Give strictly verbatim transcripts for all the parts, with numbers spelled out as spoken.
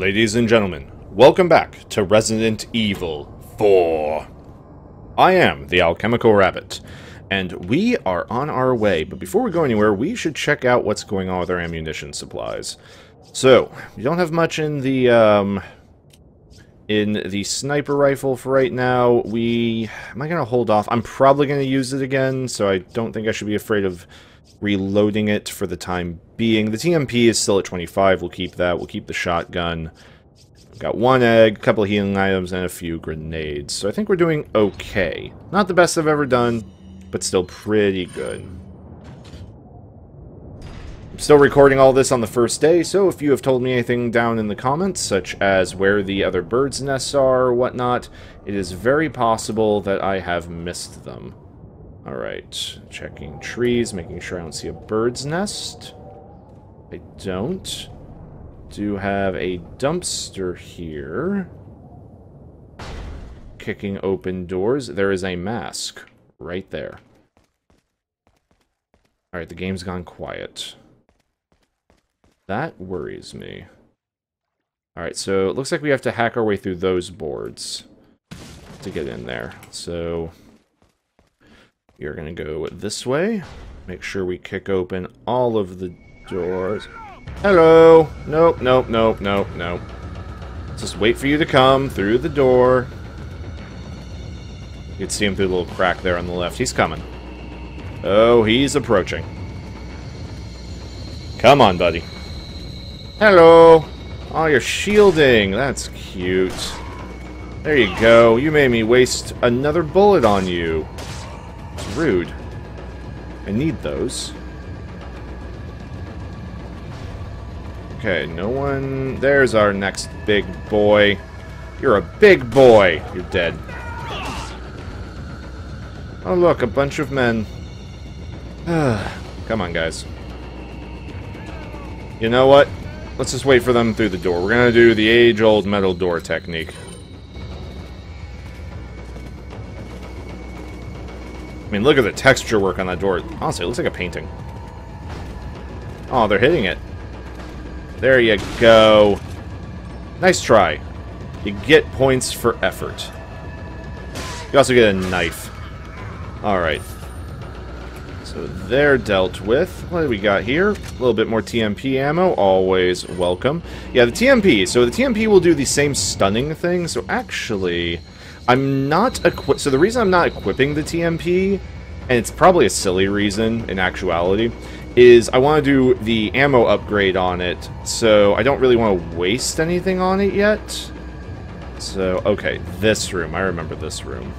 Ladies and gentlemen, welcome back to Resident Evil four. I am the Alchemical Rabbit, and we are on our way, but before we go anywhere, we should check out what's going on with our ammunition supplies. So, we don't have much in the, um, in the sniper rifle for right now. We, am I going to hold off? I'm probably going to use it again, so I don't think I should be afraid of reloading it for the time being. The T M P is still at twenty-five. We'll keep that. We'll keep the shotgun. We've got one egg, a couple of healing items, and a few grenades. So I think we're doing okay. Not the best I've ever done, but still pretty good. I'm still recording all this on the first day, so if you have told me anything down in the comments, such as where the other birds' nests are or whatnot, it is very possible that I have missed them. Alright, checking trees, making sure I don't see a bird's nest. I don't. Do have a dumpster here. Kicking open doors. There is a mask right there. Alright, the game's gone quiet. That worries me. Alright, so it looks like we have to hack our way through those boards to get in there. So you're going to go this way. Make sure we kick open all of the doors. Hello! Nope, nope, nope, nope, nope. Just wait for you to come through the door. You can see him through the little crack there on the left. He's coming. Oh, he's approaching. Come on, buddy. Hello! Oh, you're shielding. That's cute. There you go. You made me waste another bullet on you. Rude. I need those. Okay, no one... There's our next big boy. You're a big boy. You're dead. Oh, look, a bunch of men. Come on, guys. You know what? Let's just wait for them through the door. We're gonna do the age-old metal door technique. I mean, look at the texture work on that door. Honestly, it looks like a painting. Oh, they're hitting it. There you go. Nice try. You get points for effort. You also get a knife. Alright. So they're dealt with. What do we got here? A little bit more T M P ammo. Always welcome. Yeah, the T M P. So the T M P will do the same stunning thing. So actually... I'm not equipped. So the reason I'm not equipping the T M P, and it's probably a silly reason in actuality, is I want to do the ammo upgrade on it, so I don't really want to waste anything on it yet. So, okay, this room. I remember this room.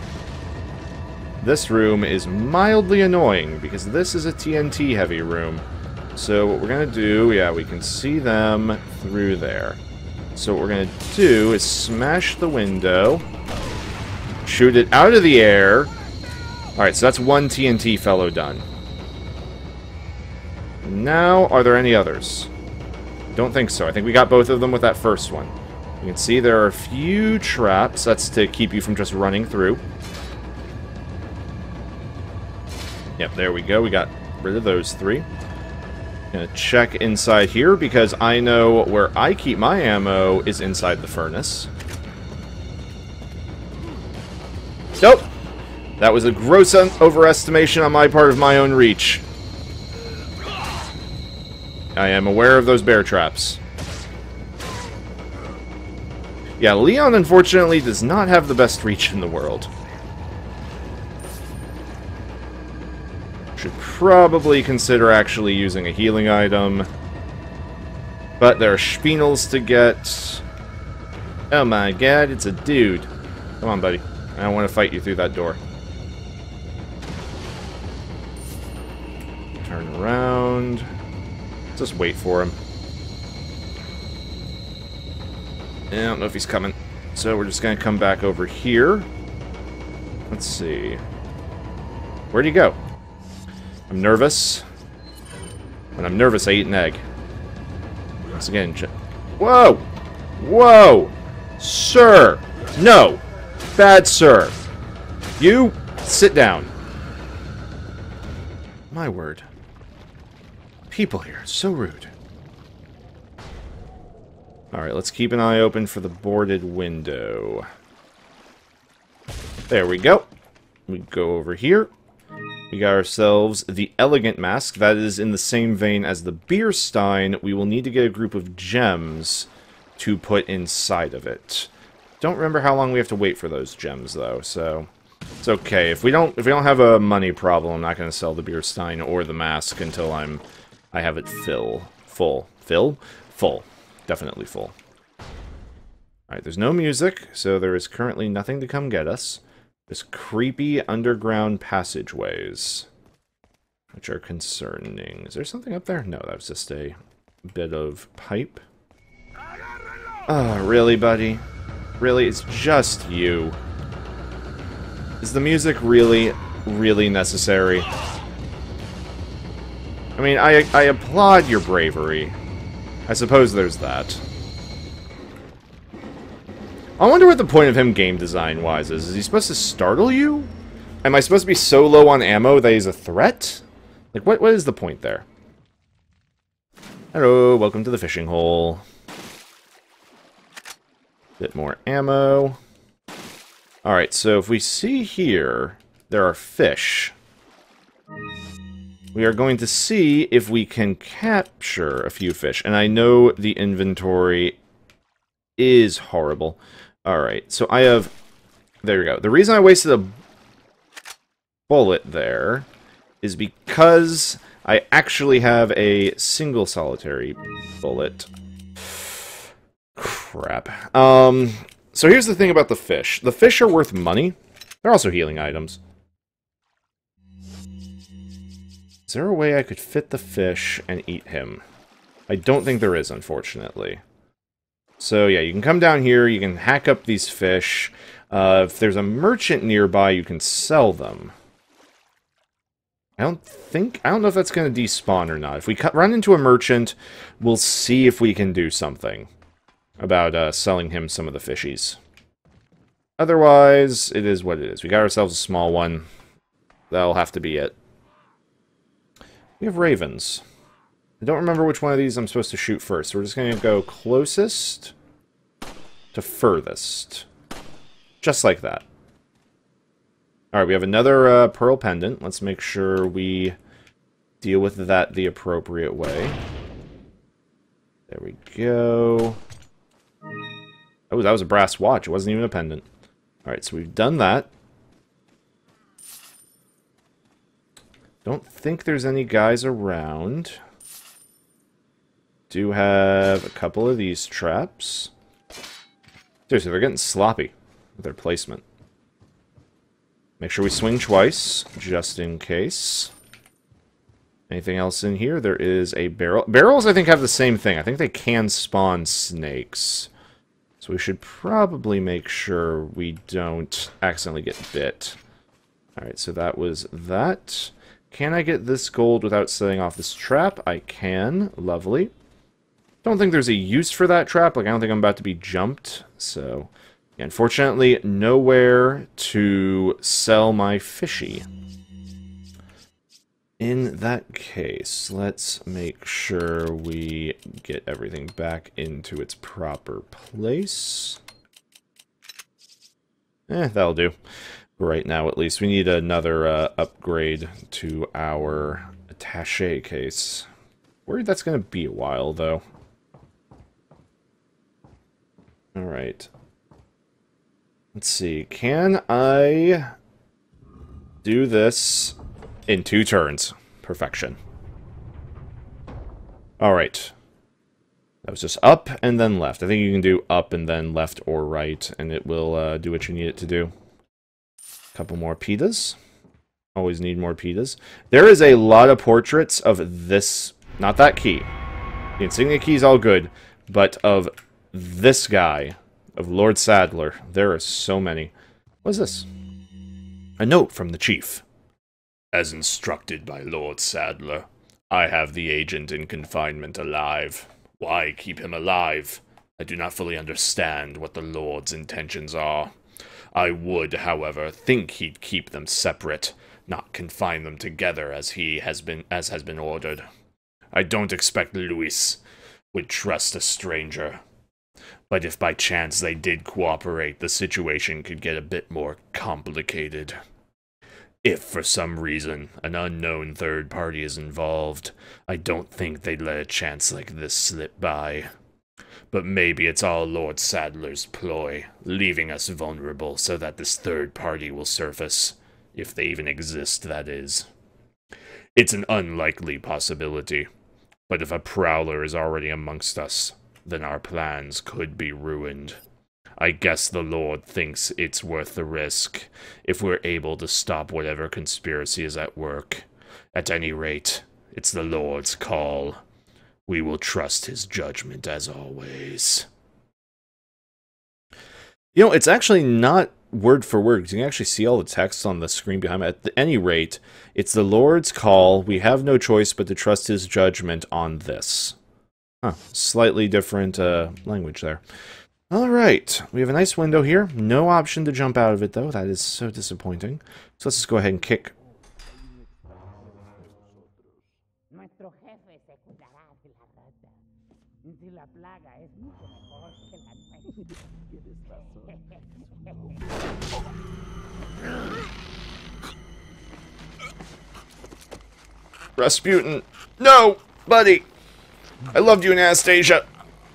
This room is mildly annoying, because this is a T N T heavy room. So what we're going to do, yeah, we can see them through there. So what we're going to do is smash the window. Shoot it out of the air. Alright, so that's one T N T fellow done. Now, are there any others? Don't think so. I think we got both of them with that first one. You can see there are a few traps. That's to keep you from just running through. Yep, there we go. We got rid of those three. Gonna check inside here because I know where I keep my ammo is inside the furnace. Nope. That was a gross overestimation on my part of my own reach. I am aware of those bear traps. Yeah, Leon unfortunately does not have the best reach in the world. Should probably consider actually using a healing item. But there are spinels to get. Oh my god, it's a dude. Come on, buddy. I don't want to fight you through that door. Turn around. Just wait for him. I don't know if he's coming. So we're just going to come back over here. Let's see. Where'd he go? I'm nervous. When I'm nervous, I eat an egg. Once again, whoa! Whoa! Sir! No! Bad sir. You, sit down. My word. People here, so rude. Alright, let's keep an eye open for the boarded window. There we go. We go over here. We got ourselves the Elegant Mask. That is in the same vein as the Beer Stein. We will need to get a group of gems to put inside of it. Don't remember how long we have to wait for those gems, though, so it's okay. If we don't if we don't have a money problem, I'm not going to sell the Beer Stein or the mask until I'm I have it fill. Full. Fill? Full. Definitely full. Alright, there's no music, so there is currently nothing to come get us. There's creepy underground passageways, which are concerning. Is there something up there? No, that was just a bit of pipe. Oh, really, buddy? Really? It's just you. Is the music really, really necessary? I mean, I, I applaud your bravery. I suppose there's that. I wonder what the point of him game design-wise is. Is he supposed to startle you? Am I supposed to be so low on ammo that he's a threat? Like, what? What is the point there? Hello, welcome to the fishing hole. Bit more ammo. Alright, so if we see here, there are fish. We are going to see if we can capture a few fish. And I know the inventory is horrible. Alright, so I have... There we go. The reason I wasted a bullet there is because I actually have a single solitary bullet. Crap. Um, so here's the thing about the fish. The fish are worth money. They're also healing items. Is there a way I could fit the fish and eat him? I don't think there is, unfortunately. So yeah, you can come down here, you can hack up these fish. Uh, if there's a merchant nearby, you can sell them. I don't think... I don't know if that's going to despawn or not. If we cut, run into a merchant, we'll see if we can do something about uh, selling him some of the fishies. Otherwise, it is what it is. We got ourselves a small one. That'll have to be it. We have ravens. I don't remember which one of these I'm supposed to shoot first. So we're just going to go closest to furthest. Just like that. Alright, we have another uh, pearl pendant. Let's make sure we deal with that the appropriate way. There we go. Oh, that was a brass watch. It wasn't even a pendant. Alright, so we've done that. Don't think there's any guys around. Do have a couple of these traps. Seriously, they're getting sloppy with their placement. Make sure we swing twice, just in case. Anything else in here? There is a barrel. Barrels, I think, have the same thing. I think they can spawn snakes. So we should probably make sure we don't accidentally get bit. Alright, so that was that. Can I get this gold without setting off this trap? I can. Lovely. Don't think there's a use for that trap. Like, I don't think I'm about to be jumped. So, yeah, unfortunately, nowhere to sell my fishy. In that case, let's make sure we get everything back into its proper place. Eh, that'll do. Right now, at least. We need another uh, upgrade to our attaché case. Worried that's going to be a while, though. Alright. Let's see. Can I do this in two turns? Perfection. Alright. That was just up and then left. I think you can do up and then left or right, and it will uh, do what you need it to do. Couple more pitas. Always need more pitas. There is a lot of portraits of this, not that key. The insignia key is all good, but of this guy, of Lord Sadler. There are so many. What is this? A note from the chief. As instructed by Lord Sadler, I have the agent in confinement alive. Why keep him alive? I do not fully understand what the Lord's intentions are. I would, however, think he'd keep them separate, not confine them together as he has been as has been ordered. I don't expect Louis would trust a stranger. But if by chance they did cooperate, the situation could get a bit more complicated. If, for some reason, an unknown third party is involved, I don't think they'd let a chance like this slip by. But maybe it's all Lord Sadler's ploy, leaving us vulnerable so that this third party will surface. If they even exist, that is. It's an unlikely possibility, but if a prowler is already amongst us, then our plans could be ruined. I guess the Lord thinks it's worth the risk, if we're able to stop whatever conspiracy is at work. At any rate, it's the Lord's call. We will trust his judgment as always. You know, it's actually not word for word, because you can actually see all the text on the screen behind me. At any rate, it's the Lord's call. We have no choice but to trust his judgment on this. Huh, slightly different uh, language there. Alright, we have a nice window here. No option to jump out of it, though. That is so disappointing. So let's just go ahead and kick. Rasputin! No! Buddy! I loved you in Anastasia!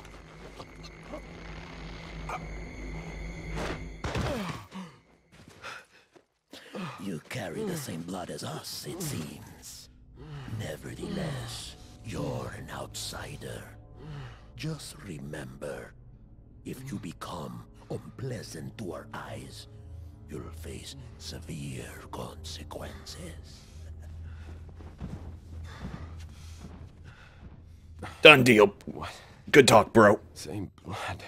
You carry the same blood as us, it seems. Nevertheless, you're an outsider. Just remember, if you become unpleasant to our eyes, you'll face severe consequences. Done deal. Good talk, bro. Same blood.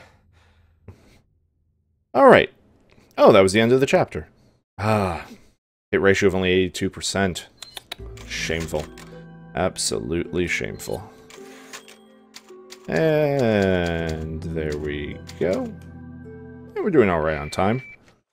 Alright. Oh, that was the end of the chapter. Ah. Hit ratio of only eighty-two percent. Shameful. Absolutely shameful. And there we go. And we're doing alright on time.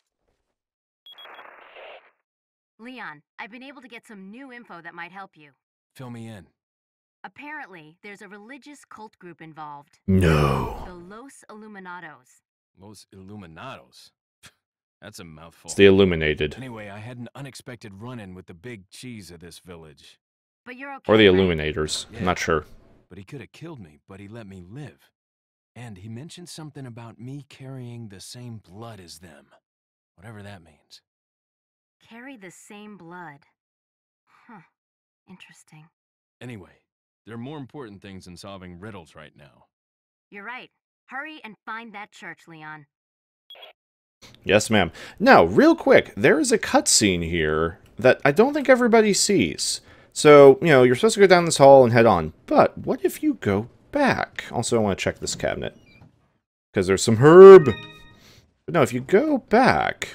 Leon, I've been able to get some new info that might help you. Fill me in. Apparently, there's a religious cult group involved. No. The Los Illuminados. Los Illuminados. That's a mouthful. It's the Illuminated. Anyway, I had an unexpected run-in with the big cheese of this village. But you're okay, Or the right? Illuminators. Yeah. I'm not sure. But he could have killed me, but he let me live. And he mentioned something about me carrying the same blood as them. Whatever that means. Carry the same blood. Huh. Interesting. Anyway, there are more important things than solving riddles right now. You're right. Hurry and find that church, Leon. Yes, ma'am. Now, real quick, there is a cutscene here that I don't think everybody sees. So, you know, you're supposed to go down this hall and head on. But what if you go back? Also, I want to check this cabinet. Because there's some herb. But no, if you go back...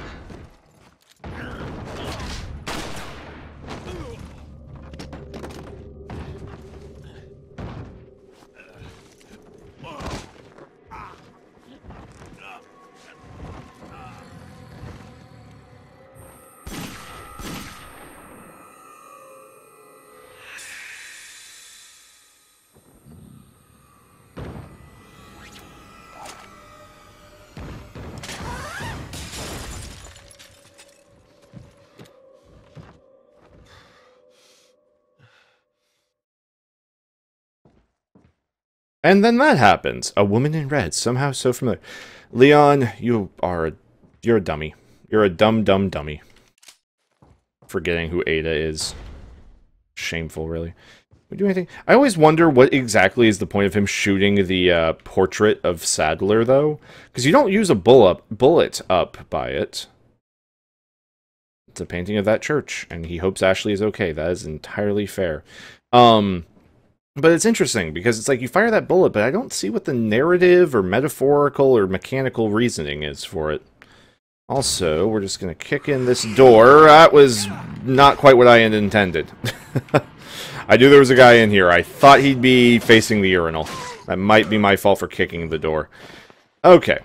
And then that happens. A woman in red, somehow so familiar. Leon, you are a, you're a dummy. You're a dumb, dumb dummy. Forgetting who Ada is. Shameful, really. We do anything? I always wonder what exactly is the point of him shooting the uh, portrait of Sadler, though. Because you don't use a bullet, bullet up by it. It's a painting of that church, and he hopes Ashley is okay. That is entirely fair. Um... But it's interesting, because it's like you fire that bullet, but I don't see what the narrative or metaphorical or mechanical reasoning is for it. Also, we're just going to kick in this door. That was not quite what I had intended. I knew there was a guy in here. I thought he'd be facing the urinal. That might be my fault for kicking the door. Okay.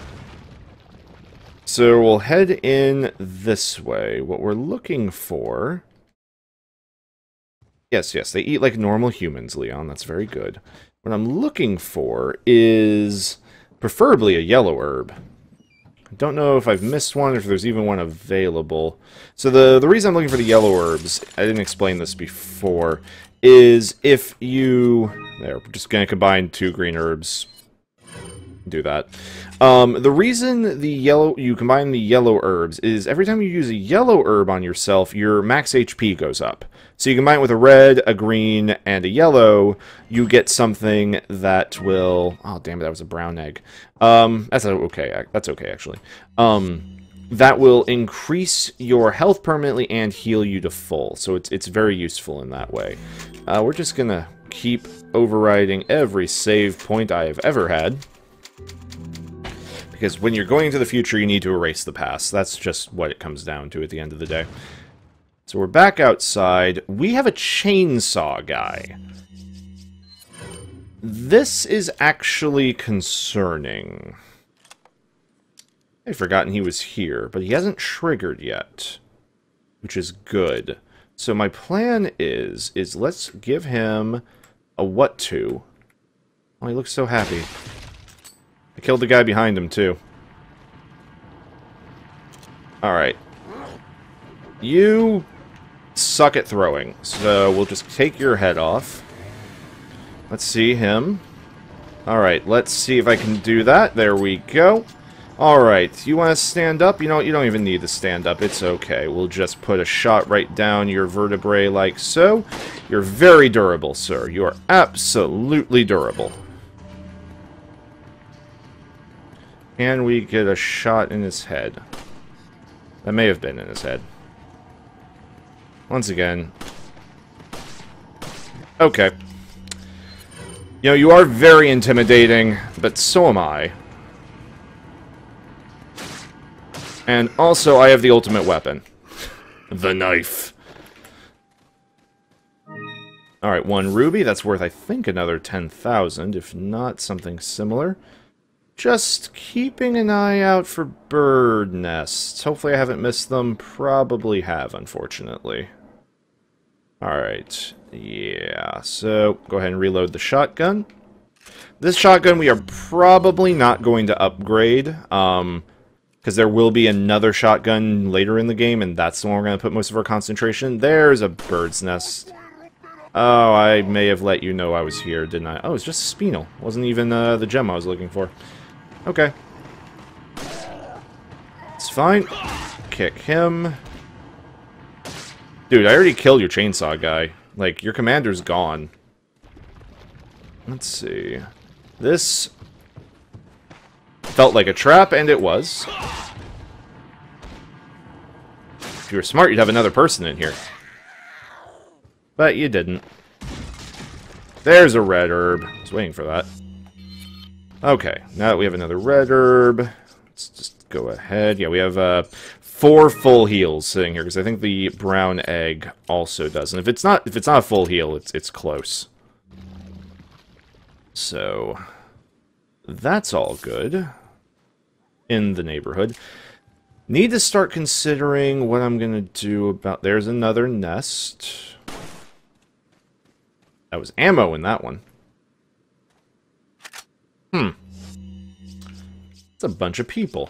So we'll head in this way. What we're looking for... Yes, yes, they eat like normal humans, Leon. That's very good. What I'm looking for is Preferably a yellow herb. I don't know if I've missed one or if there's even one available. So the, the reason I'm looking for the yellow herbs, I didn't explain this before, is if you... There, we're just going to combine two green herbs. Do that. Um, the reason the yellow you combine the yellow herbs is every time you use a yellow herb on yourself, your max H P goes up. So you combine it with a red, a green, and a yellow, you get something that will... Oh, damn it, that was a brown egg. Um, that's okay. That's okay, actually. Um, that will increase your health permanently and heal you to full. So it's, it's very useful in that way. Uh, we're just gonna keep overriding every save point I have ever had. Because when you're going into the future, you need to erase the past. That's just what it comes down to at the end of the day. So we're back outside. We have a chainsaw guy. This is actually concerning. I'd forgotten he was here, but he hasn't triggered yet, which is good. So my plan is, is let's give him a what to. Oh, he looks so happy. I killed the guy behind him, too. Alright. You suck at throwing, so we'll just take your head off. Let's see him. Alright, let's see if I can do that. There we go. Alright, you want to stand up? You know what, you don't even need to stand up. It's okay. We'll just put a shot right down your vertebrae like so. You're very durable, sir. You are absolutely durable. Can we get a shot in his head? That may have been in his head. Once again. Okay. You know, you are very intimidating, but so am I. And also, I have the ultimate weapon. The knife. Alright, one ruby. That's worth, I think, another ten thousand, if not something similar. Just keeping an eye out for bird nests. Hopefully I haven't missed them. Probably have, unfortunately. Alright. Yeah, so go ahead and reload the shotgun. This shotgun we are probably not going to upgrade. Um... Because there will be another shotgun later in the game, and that's the one we're going to put most of our concentration. There's a bird's nest. Oh, I may have let you know I was here, didn't I? Oh, it's just a Spinel. Wasn't even uh, the gem I was looking for. Okay. It's fine. Kick him. Dude, I already killed your chainsaw guy. Like, your commander's gone. Let's see. This... felt like a trap, and it was. If you were smart, you'd have another person in here. But you didn't. There's a red herb. I was waiting for that. Okay, now that we have another red herb, let's just go ahead. Yeah, we have uh, four full heals sitting here, because I think the brown egg also does. And if it's not, if it's not a full heal, it's it's close. So that's all good. In the neighborhood. Need to start considering what I'm gonna do about... There's another nest. That was ammo in that one. Hmm. It's a bunch of people.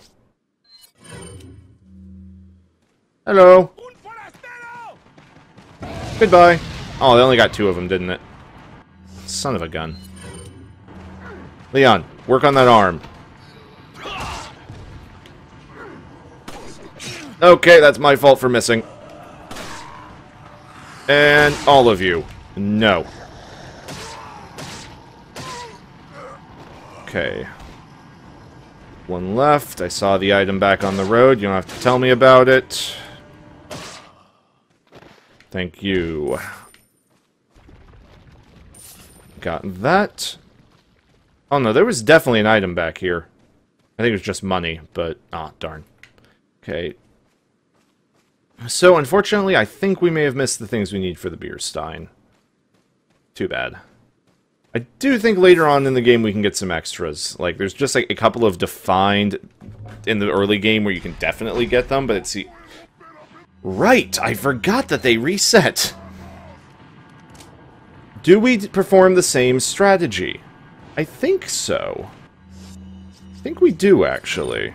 Hello. Goodbye. Oh, they only got two of them, didn't it? Son of a gun. Leon, work on that arm. Okay, that's my fault for missing. And all of you. No. Okay. One left. I saw the item back on the road. You don't have to tell me about it. Thank you. Got that. Oh no, there was definitely an item back here. I think it was just money, but... ah, darn. Okay. So, unfortunately, I think we may have missed the things we need for the beer stein. Too bad. I do think later on in the game we can get some extras. Like, there's just like a couple of defined in the early game where you can definitely get them, but it's... the... Right! I forgot that they reset! Do we perform the same strategy? I think so. think we do, actually.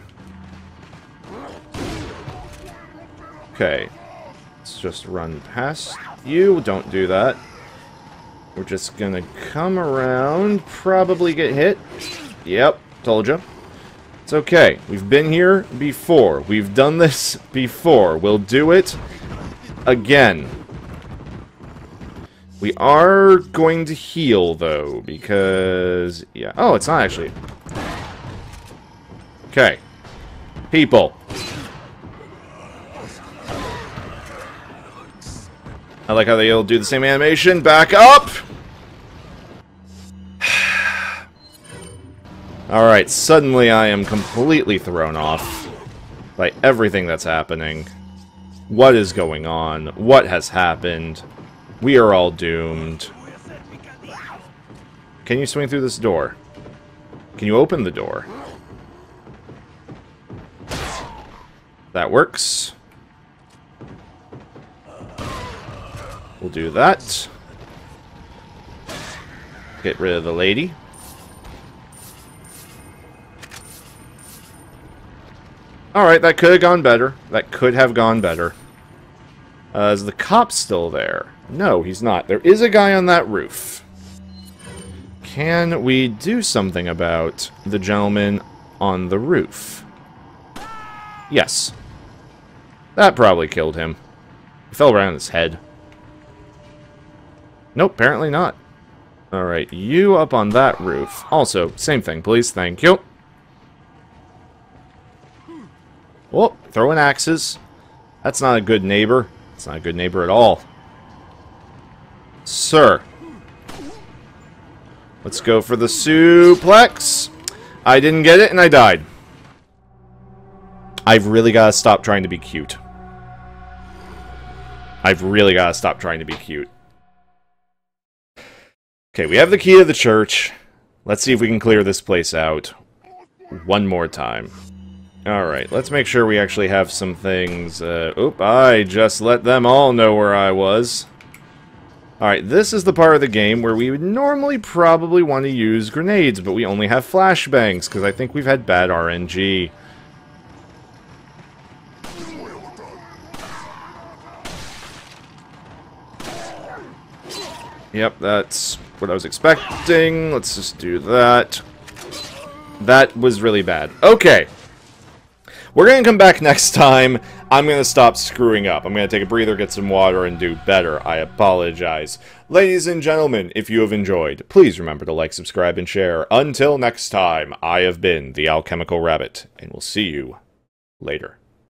Okay. Let's just run past you. Don't do that. We're just gonna come around, probably get hit. Yep, told you. It's okay. We've been here before. We've done this before. We'll do it again. We are going to heal, though, because... yeah. Oh, it's not actually... okay. People. I like how they'll do the same animation. Back up! Alright, suddenly I am completely thrown off by everything that's happening. What is going on? What has happened? We are all doomed. Can you swing through this door? Can you open the door? That works. We'll do that. Get rid of the lady. Alright, that could have gone better. That could have gone better. Uh, is the cop still there? No, he's not. There is a guy on that roof. Can we do something about the gentleman on the roof? Yes. That probably killed him. He fell right on his head. Nope, apparently not. Alright, you up on that roof. Also, same thing, please. Thank you. Oh, throwing axes. That's not a good neighbor. It's not a good neighbor at all. Sir. Let's go for the suplex. I didn't get it and I died. I've really got to stop trying to be cute. I've really got to stop trying to be cute. Okay, we have the key to the church. Let's see if we can clear this place out one more time. Alright, let's make sure we actually have some things. Uh, oop, I just let them all know where I was. Alright, this is the part of the game where we would normally probably want to use grenades, but we only have flashbangs, because I think we've had bad R N G. Yep, that's what I was expecting. Let's just do that. That was really bad. Okay. We're going to come back next time. I'm going to stop screwing up. I'm going to take a breather, get some water, and do better. I apologize. Ladies and gentlemen, if you have enjoyed, please remember to like, subscribe, and share. Until next time, I have been the Alchemical Rabbit, and we'll see you later.